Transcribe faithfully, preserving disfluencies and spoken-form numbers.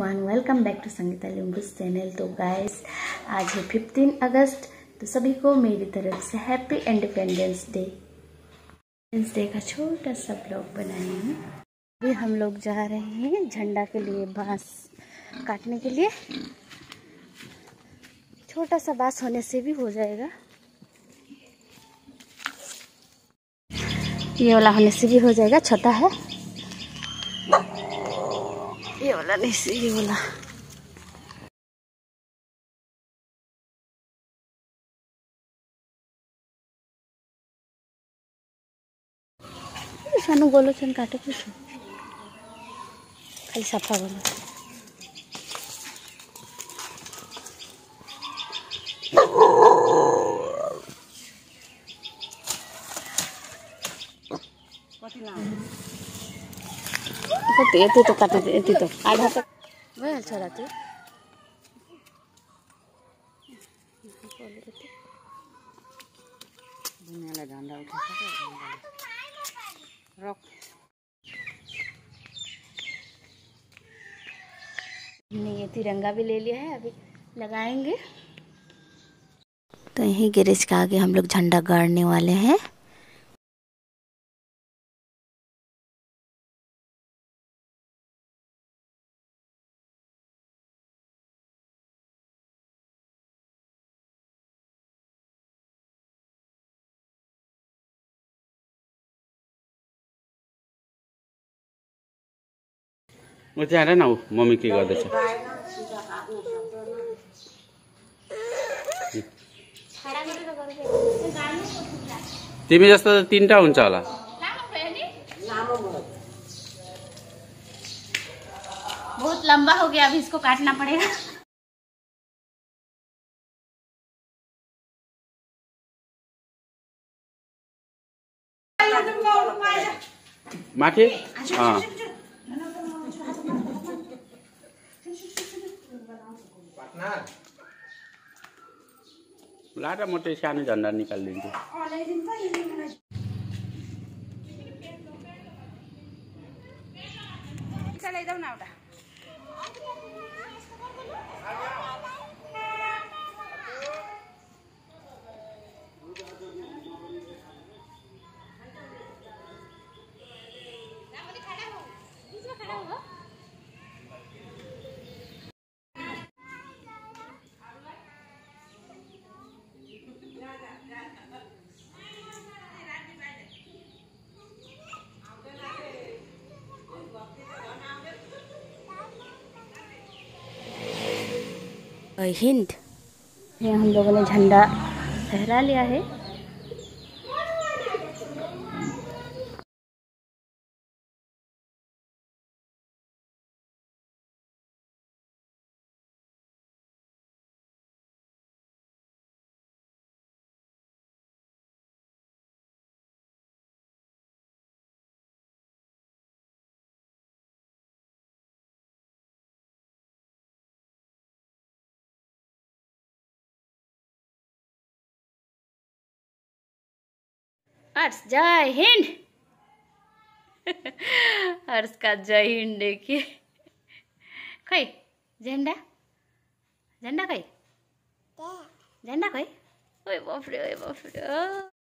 Everyone, welcome back to Sangeeta Limbu's channel. तो guys, आज है पंद्रह अगस्त। तो सभी को मेरी तरफ से happy independence day. Independence day का छोटा सा ब्लॉग बनाए हैं। अभी हम लोग जा रहे हैं झंडा के लिए बांस काटने के लिए। छोटा सा बांस होने से भी हो जाएगा, ये वाला होने से भी हो जाएगा। छोटा है ये वाला, नहीं से ये वाला। सानू बोलो चन काटे कुछ खाली सफा बोलो। तो तो काटे दे तो आधा तक वह छोड़ा तू झंडा उठा रख। हमने ये तिरंगा भी ले लिया है, अभी लगाएंगे। तो यही गैरेज के आगे हम लोग झंडा गाड़ने वाले हैं। वो चाहिँ हेर न, ऊ मम्मी के गर्दैछ। तिमी जस्तो त तीनटा हुन्छ होला। बहुत लंबा हो गया, अभी इसको काटना पड़ेगा। माथि अँ लाटा मोटे सानो झन्डा निकालिदिन्छु। ल्याइदेऊ न एउटा। हिंद ये हम लोगों ने झंडा फहरा लिया है। हर्ष जय हिंद। हर्ष का जय हिंद देखिए। खै झंडा झंडा खै झंडा खै। ओए बाप रे, ओए बाप रे।